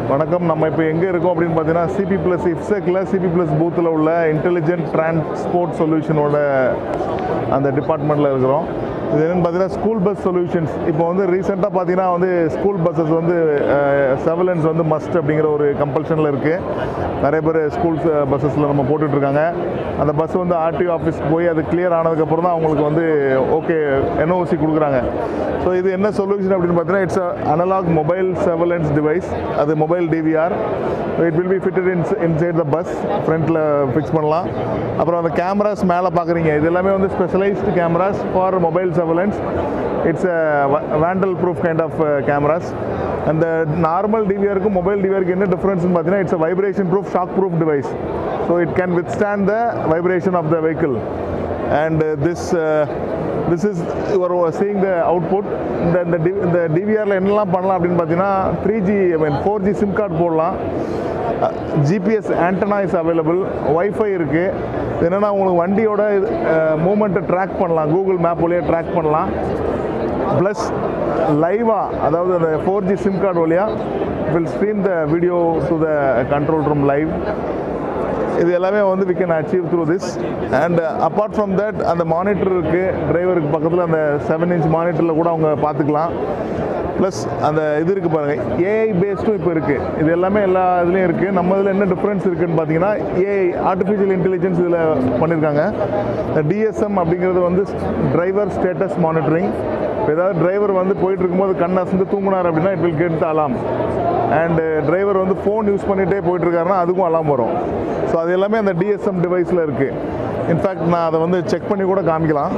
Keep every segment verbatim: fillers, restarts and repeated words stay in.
வணக்கம். நம்ம இப்போ எங்கே இருக்கோம் அப்படின்னு பார்த்தீங்கன்னா சிபி ப்ளஸ் இஃப்செக்கில் சிபி ப்ளஸ் பூத்தில் உள்ள இன்டெலிஜென்ட் டிரான்ஸ்போர்ட் சொல்யூஷனோட அந்த டிபார்ட்மெண்ட்டில் இருக்கிறோம். இது என்னென்னு பார்த்தீங்கன்னா ஸ்கூல் பஸ் சொல்யூஷன்ஸ். இப்போ வந்து ரீசெண்டாக பார்த்தீங்கன்னா வந்து ஸ்கூல் பஸ்ஸஸ் வந்து சர்வேலன்ஸ் வந்து மஸ்ட் அப்படிங்கிற ஒரு கம்பல்ஷனில் இருக்குது. நிறைய பேர் ஸ்கூல்ஸ் பஸ்ஸஸில் நம்ம போட்டுட்ருக்காங்க. அந்த பஸ் வந்து ஆர்டிஓ ஆஃபீஸ்க்கு போய் அது கிளியர் ஆனதுக்கப்புறம் தான் அவங்களுக்கு வந்து ஓகே என்ஓசி கொடுக்குறாங்க. ஸோ இது என்ன சொல்யூஷன் அப்படின்னு பார்த்தீங்கன்னா it's analogue mobile surveillance device. அது mobile DVR. It will be fitted in inside the bus. ஃப்ரண்ட்டில் ஃபிக்ஸ் பண்ணலாம். அப்புறம் அந்த கேமராஸ் மேலே பார்க்குறீங்க, இது எல்லாமே வந்து specialised cameras for mobile surveillance. It's a vandal proof kind of cameras. அந்த நார்மல் டிவிஆருக்கும் மொபைல் டிவிஆருக்கு என்ன டிஃப்ரென்ஸ்னு பார்த்தீங்கன்னா it's a vibration proof shock proof device. So it can withstand the vibration of the vehicle. And this this is your seeing the output. இந்த இந்த டி இந்த டிவிஆரில் என்னெல்லாம் பண்ணலாம் அப்படின்னு பார்த்தீங்கன்னா three G I mean four G SIM card போடலாம். GPS antenna is available. Wifi இருக்குது. என்னென்னா உங்களுக்கு வண்டியோட மூமெண்ட்டை ட்ராக் பண்ணலாம், கூகுள் மேப் வழியாக ட்ராக் பண்ணலாம். ப்ளஸ் லைவாக, அதாவது அந்த ஃபோர் ஜி சிம் கார்டு வழியாக will stream the video to the control room live. இது எல்லாமே வந்து we can achieve through this. And apart from that அந்த மானிட்டர் இருக்குது டிரைவருக்கு பக்கத்தில். அந்த செவன் இன்ச் மானிட்டரில் கூட அவங்க பார்த்துக்கலாம். ப்ளஸ் அந்த இது இருக்குது பாருங்கள், ஏஐ பேஸ்டும் இப்போ இருக்குது. இது எல்லாமே எல்லா இதுலேயும் இருக்குது. நம்ம இதில் என்ன டிஃப்ரென்ஸ் இருக்குதுன்னு பார்த்தீங்கன்னா ஏஐ ஆர்டிஃபிஷியல் இன்டெலிஜென்ஸ் இதில் பண்ணியிருக்காங்க. டிஎஸ்எம் அப்படிங்கிறது வந்து டிரைவர் ஸ்டேட்டஸ் மானிட்டரிங். ஏதாவது டிரைவர் வந்து போயிட்டு இருக்கும்போது கண் அசந்து தூங்கினார் அப்படின்னா it will get the alarm. And driver வந்து ஃபோன் யூஸ் பண்ணிகிட்டே போயிட்டுருக்காருன்னா அதுக்கும் அலாம் வரும். ஸோ அது எல்லாமே அந்த டிஎஸ்எம் டிவைஸில் இருக்குது. இன்ஃபேக்ட் நான் அதை வந்து செக் பண்ணி கூட காமிக்கலாம்.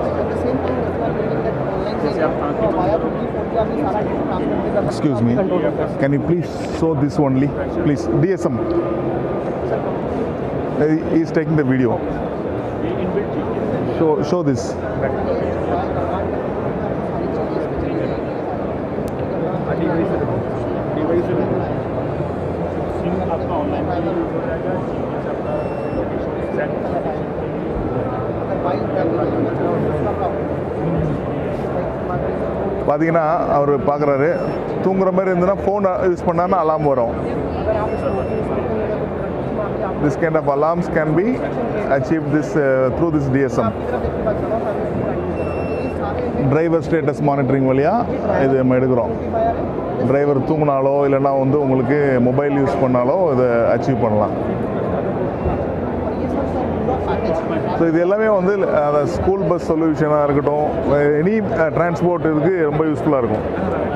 Excuse me, can you please show this only, please? D S M. He is taking the video. Show show this. பார்த்தீங்கன்னா அவர் பார்க்குறாரு, தூங்குற மாதிரி இருந்ததுன்னா ஃபோன் யூஸ் பண்ணான்னா அலாம் வரும். This kind of alarms can be achieve this through this DSM. Driver status monitoring வழியாக இது நம்ம எடுக்கிறோம். டிரைவர் தூங்கினாலோ இல்லைன்னா வந்து உங்களுக்கு மொபைல் யூஸ் பண்ணாலோ இதை அச்சீவ் பண்ணலாம். ஸோ இது எல்லாமே வந்து ஸ்கூல் பஸ் சொல்யூஷனாக இருக்கட்டும், எனி டிரான்ஸ்போர்ட் இதுக்கு ரொம்ப யூஸ்ஃபுல்லாக இருக்கும்.